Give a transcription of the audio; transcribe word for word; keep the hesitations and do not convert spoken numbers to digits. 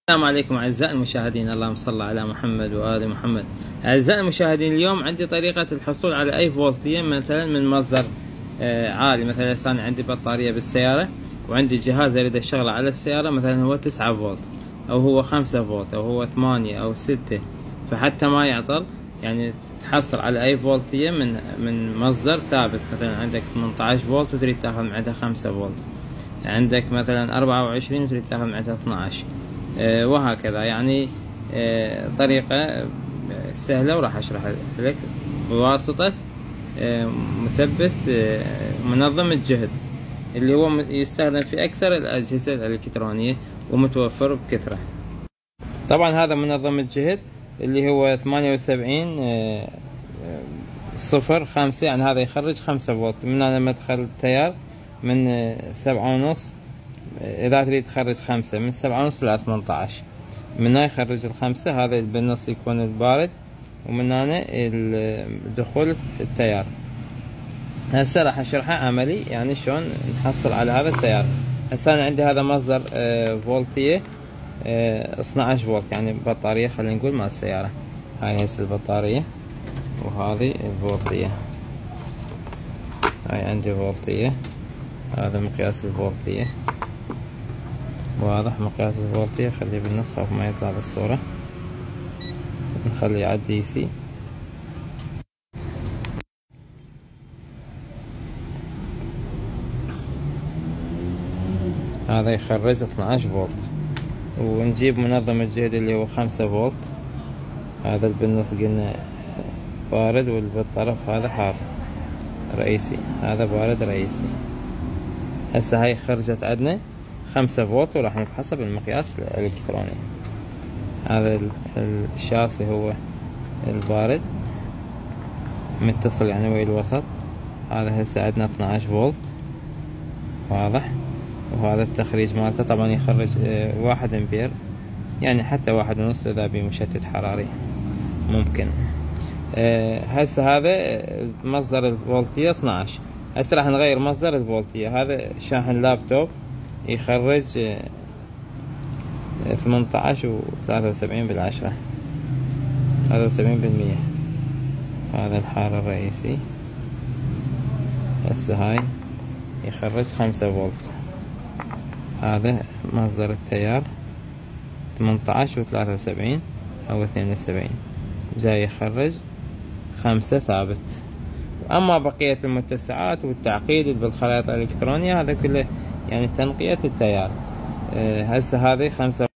السلام عليكم أعزائي المشاهدين، اللهم صل على محمد وآل محمد. أعزائي المشاهدين، اليوم عندي طريقة الحصول على أي فولتية مثلا من مصدر عالي. مثلا هسه أنا عندي بطارية بالسيارة وعندي جهاز أريد أشغله على السيارة، مثلا هو تسعة فولت أو هو خمسة فولت أو هو ثمانية أو ستة، فحتى ما يعطل يعني تحصل على أي فولتية من من مصدر ثابت. مثلا عندك ثمانية عشر فولت وتريد تاخذ معدها خمسة فولت، عندك مثلا أربعة وعشرين وتريد تاخذ معدها اثني عشر، أه وهكذا. يعني أه طريقة سهلة وراح اشرح لك بواسطة أه مثبت أه منظم الجهد، اللي هو يستخدم في اكثر الاجهزة الالكترونية ومتوفر بكثرة. طبعا هذا منظم الجهد اللي هو ثمانية وسبعين أه صفر خمسة، يعني هذا يخرج خمسة فولت. من هنا مدخل التيار من أه سبعة ونص، إذا تريد تخرج خمسة من سبعة ونص إلى ثمانية عشر، من هنا يخرج الخمسة. هذا بالنص يكون البارد، ومن هنا دخول التيار. هسه راح اشرحها عملي، يعني شلون نحصل على هذا التيار. هسه أنا عندي هذا مصدر فولتية اثني عشر فولت، يعني بطارية خلينا نقول مع السيارة. هاي هسه البطارية وهذه الفولتية. هاي عندي فولتية، هذا مقياس الفولتية، واضح مقياس الفولتية. خليه بالنص خوف ما يطلع بالصورة، نخليه على الدي سي. هذا يخرج اثني عشر فولت، ونجيب منظم الجهد اللي هو خمسة فولت. هذا بالنص قلنا بارد، والبالطرف هذا حار رئيسي، هذا بارد رئيسي. هسه هاي خرجت عندنا خمسة فولت، وراح نفحصها بالمقياس الالكتروني. هذا الشاصي هو البارد متصل يعني ويا الوسط. هذا هسه عندنا اثني عشر فولت واضح، وهذا التخريج مالته طبعا يخرج واحد امبير، يعني حتى واحد ونص اذا بمشتت حراري ممكن. هسه هذا مصدر الفولتية اثني عشر. هسه راح نغير مصدر الفولتية. هذا شاحن لابتوب يخرج ثمانية عشر وثلاثة وسبعين بالعشرة، ثلاثة وسبعين بالمية. هذا الحار الرئيسي. هسه هاي يخرج خمسة فولت. هذا مصدر التيار ثمانية عشر وثلاثة وسبعين أو اثنين وسبعين، جاي يخرج خمسة ثابت. أما بقية المتسعات والتعقيد بالخرائط الإلكترونية هذا كله يعني تنقية التيار. هسه هذه خمسة